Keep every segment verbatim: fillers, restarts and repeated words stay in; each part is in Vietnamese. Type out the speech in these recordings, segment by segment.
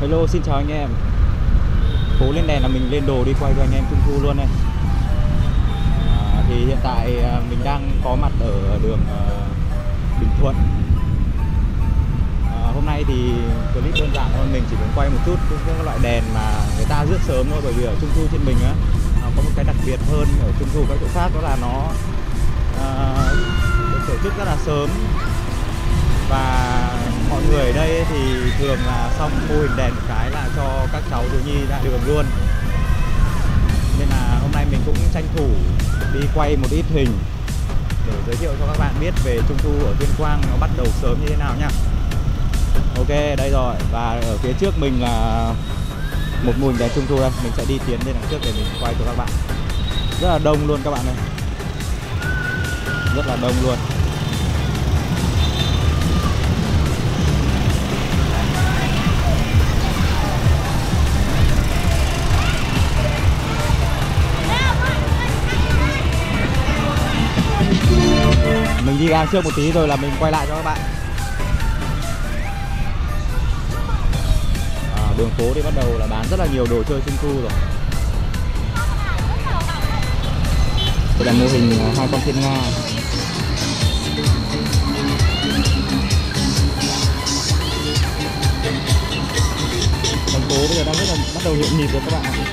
Hello, xin chào anh em. Cố lên đèn là mình lên đồ đi quay cho anh em Trung Thu luôn đây. À, thì hiện tại mình đang có mặt ở đường uh, Bình Thuận. À, hôm nay thì clip đơn giản thôi, mình chỉ muốn quay một chút các loại đèn mà người ta rước sớm thôi, bởi vì ở Trung Thu trên mình á, nó có một cái đặc biệt hơn ở Trung Thu các chỗ khác, đó là nó uh, được tổ chức rất là sớm. Và mọi người ở đây thì thường là xong mô hình đèn một cái là cho các cháu thiếu nhi ra đường luôn. Nên là hôm nay mình cũng tranh thủ đi quay một ít hình để giới thiệu cho các bạn biết về Trung Thu ở Tuyên Quang nó bắt đầu sớm như thế nào nhá. Ok, đây rồi. Và ở phía trước mình là một mô hình đèn Trung Thu đây. Mình sẽ đi tiến lên đằng trước để mình quay cho các bạn. Rất là đông luôn các bạn ơi. Rất là đông luôn. Mình đi ngang trước một tí rồi là mình quay lại cho các bạn. À, đường phố thì bắt đầu là bán rất là nhiều đồ chơi Trung Thu rồi. Đây là mô hình hai con thiên nga. Thành phố bây giờ đang rất là bắt đầu nhộn nhịp rồi các bạn ạ.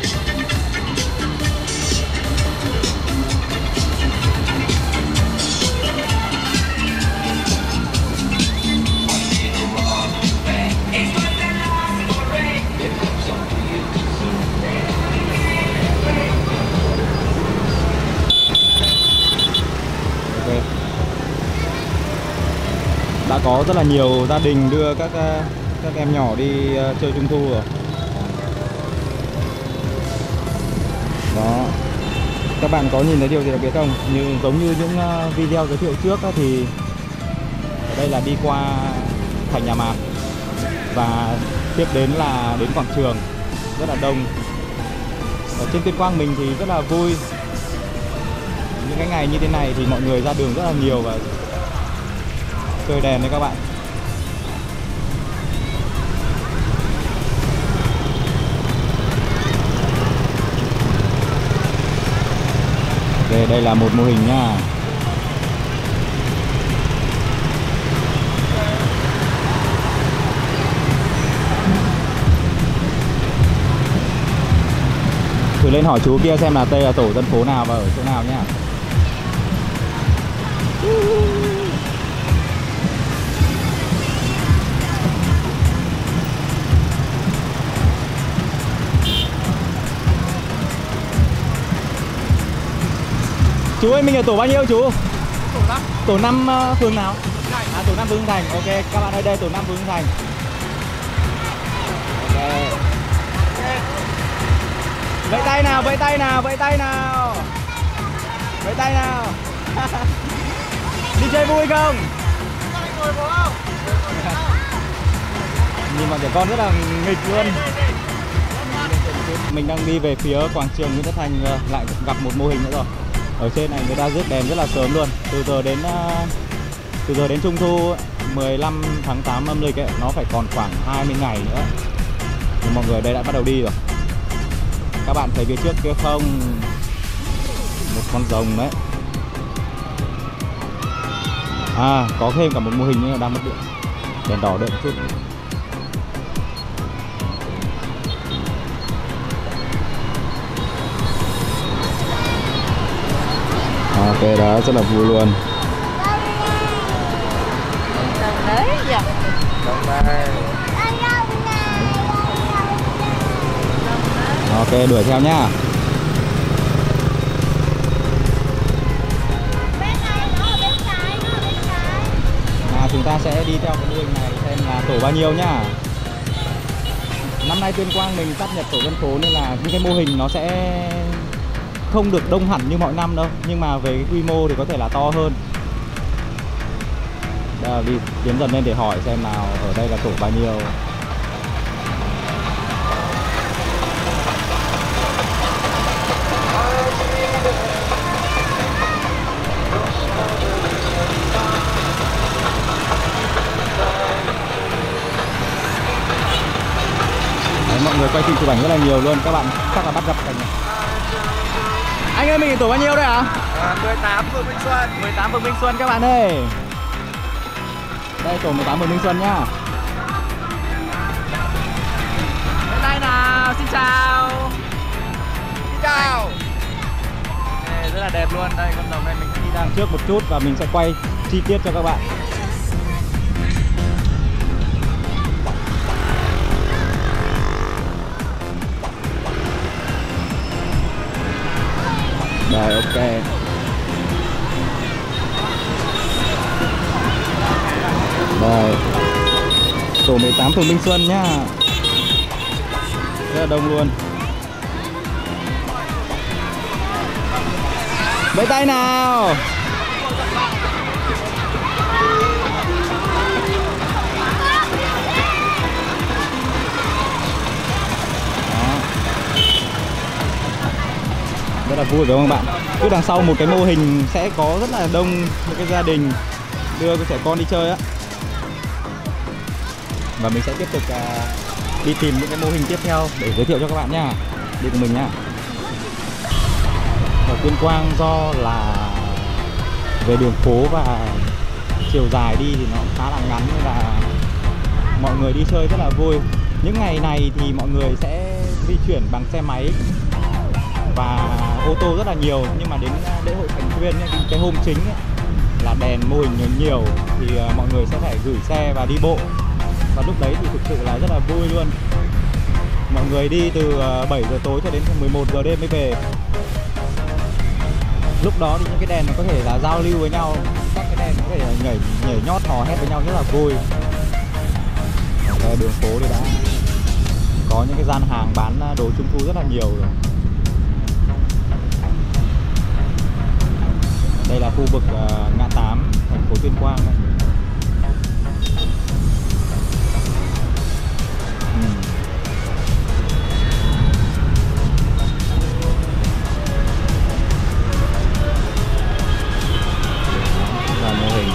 Đã có rất là nhiều gia đình đưa các các em nhỏ đi chơi Trung Thu rồi. Đó. Các bạn có nhìn thấy điều gì đặc biệt không? Như giống như những video giới thiệu trước thì ở đây là đi qua thành Nhà Mạc và tiếp đến là đến quảng trường, rất là đông. Ở trên Tuyên Quang mình thì rất là vui. Những cái ngày như thế này thì mọi người ra đường rất là nhiều và chơi đèn đấy các bạn. Đây, đây là một mô hình nha. Thử lên hỏi chú kia xem là đây là tổ dân phố nào và ở chỗ nào nhá. Chú ơi, mình ở tổ bao nhiêu chú? Tổ năm. Tổ năm uh, phường nào? À, tổ năm Vương Thành. Ok, các bạn ơi, đây tổ năm Vương Thành. Ok. Vẫy tay nào, vẫy tay nào, vẫy tay nào. Vẫy tay nào. Đi chơi vui không? Nhìn bọn trẻ con rất là nghịch luôn. Mình đang đi về phía quảng trường Nguyễn Tất Thành, lại gặp một mô hình nữa rồi. Ở trên này người ta rước đèn rất là sớm luôn. Từ giờ đến từ giờ đến Trung Thu mười lăm tháng tám âm lịch ấy, nó phải còn khoảng hai mươi ngày nữa. Nhưng mọi người ở đây đã bắt đầu đi rồi. Các bạn thấy phía trước kia không? Một con rồng đấy. À, có thêm cả một mô hình nữa đang mất điện. Đèn đỏ đợi một chút. Ok, đó rất là vui luôn. Ok, đuổi theo nhá. À, chúng ta sẽ đi theo cái mô hình này xem là tổ bao nhiêu nhá. Năm nay Tuyên Quang mình sáp nhập tổ dân phố nên là những cái mô hình nó sẽ không được đông hẳn như mọi năm đâu, nhưng mà về cái quy mô thì có thể là to hơn. Đây, đi tiến dần lên để hỏi xem nào ở đây là tổ bao nhiêu. Đấy, mọi người quay phim chụp ảnh rất là nhiều luôn, các bạn chắc là bắt gặp cảnh này. Anh ơi, mình tổ bao nhiêu đây ạ? À, mười tám phường Minh Xuân. mười tám phường Minh Xuân các bạn ơi. Đây tổ mười tám phường Minh Xuân nhá. Đây nào, xin chào. Xin chào. Đây, rất là đẹp luôn. Đây con rồng này mình sẽ đi Đang trước một chút và mình sẽ quay chi tiết cho các bạn. Rồi, ok. Rồi, tổ mười tám phường Minh Xuân nhá. Rất là đông luôn. Vẫy tay nào. Rất là vui phải không bạn? Cứ đằng sau một cái mô hình sẽ có rất là đông những cái gia đình đưa cái trẻ con đi chơi á. Và mình sẽ tiếp tục uh, đi tìm những cái mô hình tiếp theo để giới thiệu cho các bạn nha. Đi cùng mình nha. Ở Tuyên Quang do là về đường phố và chiều dài đi thì nó khá là ngắn nên là mọi người đi chơi rất là vui. Những ngày này thì mọi người sẽ di chuyển bằng xe máy và ô tô rất là nhiều, nhưng mà đến lễ hội Thành Tuyên cái hôm chính ấy, là đèn mô hình nhiều thì mọi người sẽ phải gửi xe và đi bộ, và lúc đấy thì thực sự là rất là vui luôn. Mọi người đi từ bảy giờ tối cho đến mười một giờ đêm mới về. Lúc đó thì những cái đèn nó có thể là giao lưu với nhau, các cái đèn có thể là nhảy nhảy nhót hò hét với nhau rất là vui. Đây, đường phố thì đã có những cái gian hàng bán đồ trung thu rất là nhiều rồi. Đây là khu vực uh, ngã tám thành phố Tuyên Quang này. Ừ. Là mô hình.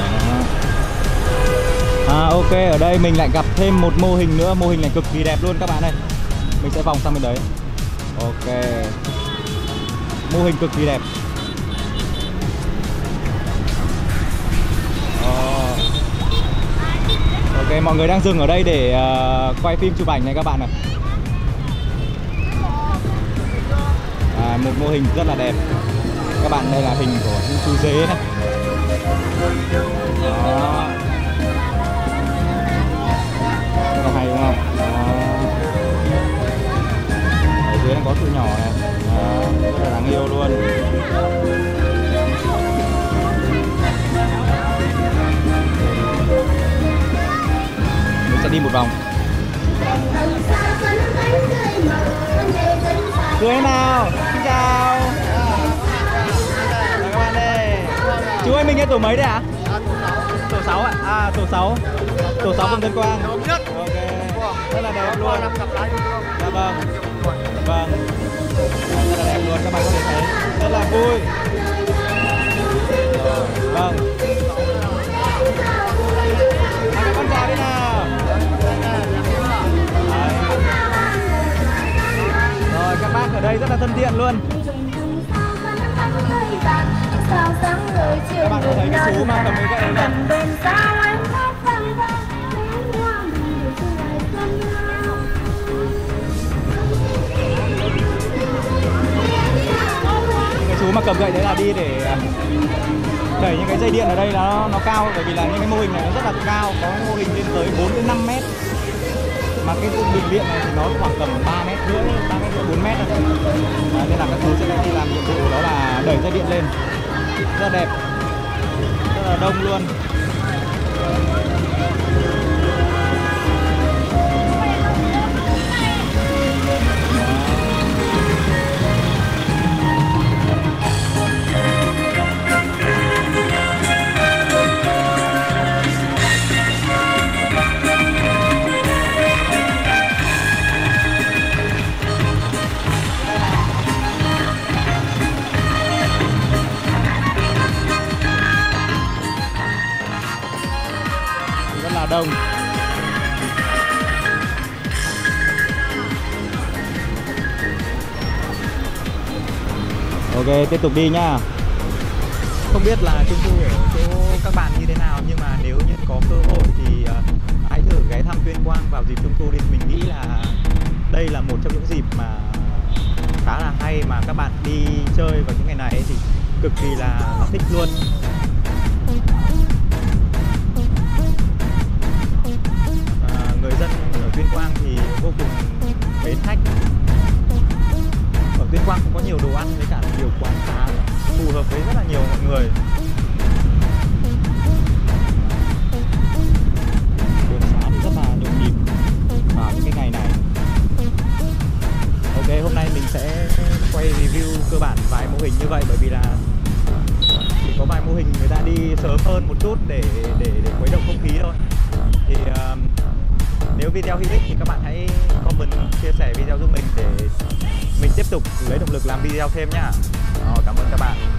À, ok, ở đây mình lại gặp thêm một mô hình nữa. Mô hình này cực kỳ đẹp luôn các bạn ơi. Mình sẽ vòng sang bên đấy. Ok. Mô hình cực kỳ đẹp. Ok, mọi người đang dừng ở đây để uh, quay phim chụp ảnh này các bạn này. À, một mô hình rất là đẹp. Các bạn, đây là hình của những chú dế này. Đó. Rất là hay đúng không? Đó. Ở dưới này có tụi nhỏ này. Đó. Rất là đáng yêu luôn. Sẽ đi một vòng. Cười nào. Xin chào. Chào các bạn đây. Chú ơi, mình nghe tổ mấy đấy ạ? À? Tổ sáu ạ. À, tổ sáu. Tổ sáu phường Tuyên Quang. Ok. Rất là đẹp luôn. Dạ vâng. Vâng. Rất là đẹp luôn, các bạn có thể thấy. Rất là vui. Vâng. Các con chào đi nào. Đấy. Rồi, các bác ở đây rất là thân thiện luôn. Các bạn có thấy cái chú mà cầm cái gậy này không? Cái chú mà cầm gậy đấy là đi để đẩy những cái dây điện ở đây nó nó cao, bởi vì là những cái mô hình này nó rất là cao, có mô hình lên tới bốn đến năm mét. Mà cái đường điện này thì nó khoảng tầm ba mét rưỡi, ba mét rưỡi, bốn mét thôi. À, nên là các chú sẽ đi làm nhiệm vụ đó là đẩy dây điện lên. Rất là đẹp, rất là đông luôn. Đông Ok, tiếp tục đi nhá. Không biết là Trung Thu ở chỗ các bạn như thế nào, nhưng mà nếu như có cơ hội thì uh, hãy thử ghé thăm Tuyên Quang vào dịp Trung Thu đi. Mình nghĩ là đây là một trong những dịp mà khá là hay, mà các bạn đi chơi vào những ngày này thì cực kỳ là thích luôn. À, người dân ở Tuyên Quang thì vô cùng mến khách. Ở Tuyên Quang cũng có nhiều đồ ăn với cả nhiều quán xá phù hợp với rất là nhiều mọi người. Đường xá thì rất là nhộn nhịp vào những cái ngày này. Ok, hôm nay mình sẽ quay review cơ bản vài mô hình như vậy, bởi vì là chỉ có vài mô hình người ta đi sớm hơn một chút để để để khuấy động không khí thôi. Thì uh, nếu video hữu ích thì các bạn hãy comment, chia sẻ video giúp mình để mình tiếp tục lấy động lực làm video thêm nhá. Rồi, cảm ơn các bạn.